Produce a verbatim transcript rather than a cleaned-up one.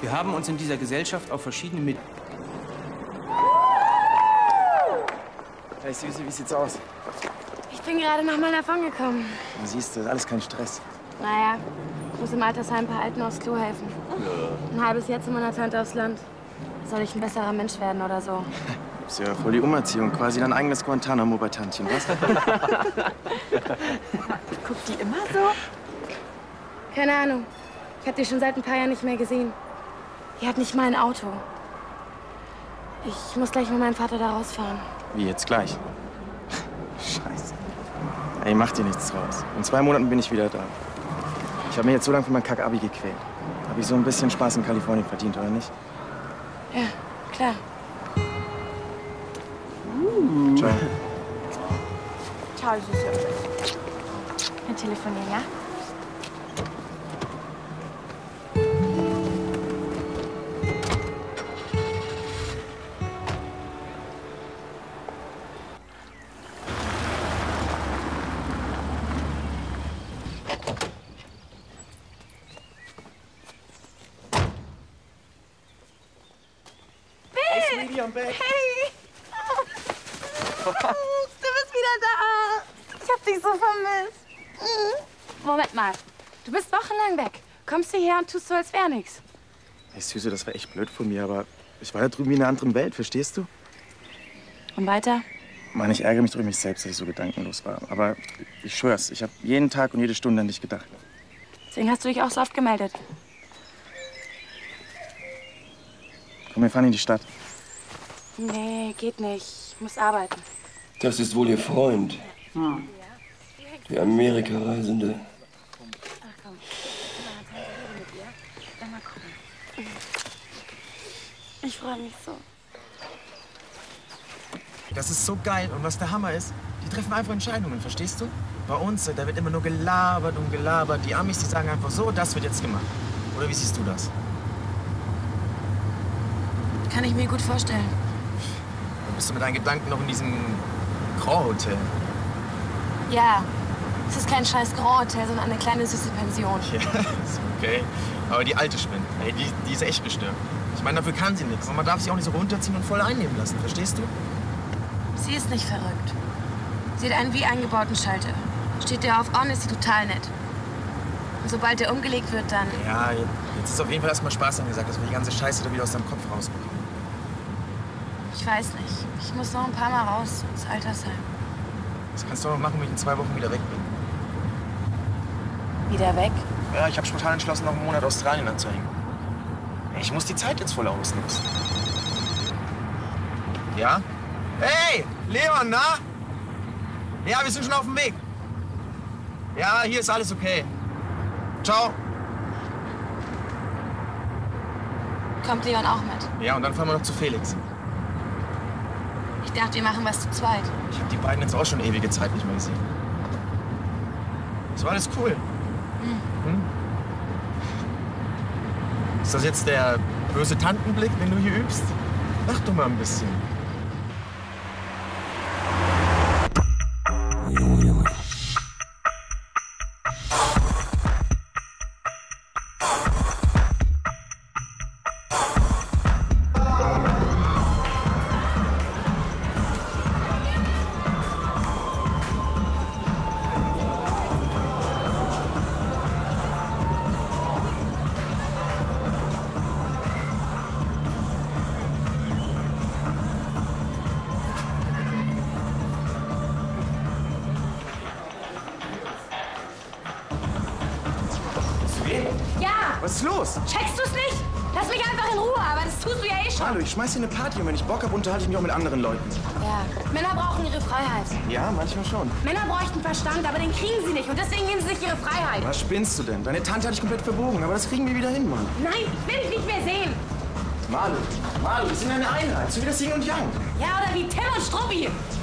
Wir haben uns in dieser Gesellschaft auf verschiedene Mittel... Hey Süße, wie sieht's aus? Ich bin gerade noch mal davon gekommen. Na, siehst du, alles kein Stress. Naja, ich muss im Altersheim ein paar Alten aufs Klo helfen. Ja. Ein halbes Jahr zu meiner Tante aufs Land. Soll ich ein besserer Mensch werden oder so? Das ist ja voll die Umerziehung. Quasi dein eigenes Guantanamo bei Tantchen, was? Guckt die immer so? Keine Ahnung. Ich hab die schon seit ein paar Jahren nicht mehr gesehen. Die hat nicht mal ein Auto. Ich muss gleich mit meinem Vater da rausfahren. Wie, jetzt gleich? Scheiße. Ey, mach dir nichts draus. In zwei Monaten bin ich wieder da. Ich habe mir jetzt so lange für mein Kack-Abi gequält. Habe ich so ein bisschen Spaß in Kalifornien verdient, oder nicht? Ja, klar. Uh. Ciao. Ciao, Süße. Wir telefonieren, ja? I'm back. Hey! Du bist wieder da! Ich hab dich so vermisst. Moment mal. Du bist wochenlang weg. Kommst du her und tust so, als wäre nichts. Hey Süße, das war echt blöd von mir, aber ich war da drüben wie in einer anderen Welt, verstehst du? Und weiter? Mann, ich ärgere mich durch mich selbst, dass ich so gedankenlos war. Aber ich schwör's, ich habe jeden Tag und jede Stunde an dich gedacht. Deswegen hast du dich auch so oft gemeldet. Komm, wir fahren in die Stadt. Nee, geht nicht. Ich muss arbeiten. Das ist wohl Ihr Freund. Hm. Der Amerika-Reisende. Ach komm, mit ihr. Dann mal gucken. Ich freue mich so. Das ist so geil. Und was der Hammer ist, die treffen einfach Entscheidungen, verstehst du? Bei uns, da wird immer nur gelabert und gelabert. Die Amis, die sagen einfach so, das wird jetzt gemacht. Oder wie siehst du das? Kann ich mir gut vorstellen. Dann bist du mit deinen Gedanken noch in diesem Grand-Hotel. Ja, es ist kein scheiß Grand-Hotel, sondern eine kleine süße Pension. Ja, ist okay. Aber die alte spinnt. Ey, die, die ist echt gestört. Ich meine, dafür kann sie nichts. Und man darf sie auch nicht so runterziehen und voll einnehmen lassen, verstehst du? Sie ist nicht verrückt. Sie hat einen wie eingebauten Schalter. Steht der auf On, ist sie total nett. Und sobald der umgelegt wird, dann... Ja, jetzt ist auf jeden Fall erstmal Spaß angesagt, dass wir die ganze Scheiße da wieder aus deinem Kopf rausbekommen. Ich weiß nicht. Ich muss noch ein paar Mal raus ins Altersheim. Das kannst du auch noch machen, wenn ich in zwei Wochen wieder weg bin. Wieder weg? Ja, ich habe spontan entschlossen, noch einen Monat Australien anzuhängen. Ich muss die Zeit jetzt voll ausnutzen. Ja? Hey, Leon, na? Ja, wir sind schon auf dem Weg. Ja, hier ist alles okay. Ciao. Kommt Leon auch mit? Ja, und dann fahren wir noch zu Felix. Ich dachte, wir machen was zu zweit. Ich habe die beiden jetzt auch schon ewige Zeit nicht mehr gesehen. Das war alles cool. Hm. Hm? Ist das jetzt der böse Tantenblick, den du hier übst? Lach doch mal ein bisschen. Junge, Junge. Was ist los? Checkst du's nicht? Lass mich einfach in Ruhe, aber das tust du ja eh schon. Hallo, ich schmeiß hier eine Party und wenn ich Bock hab, unterhalte ich mich auch mit anderen Leuten. Ja, Männer brauchen ihre Freiheit. Ja, manchmal schon. Männer bräuchten Verstand, aber den kriegen sie nicht. Und deswegen nehmen sie sich ihre Freiheit. Was spinnst du denn? Deine Tante hat dich komplett verbogen, aber das kriegen wir wieder hin, Mann. Nein, ich will dich nicht mehr sehen. Malu, Malu, wir sind eine Einheit, so wie das Yin und Yang. Ja, oder wie Tim und Struppi.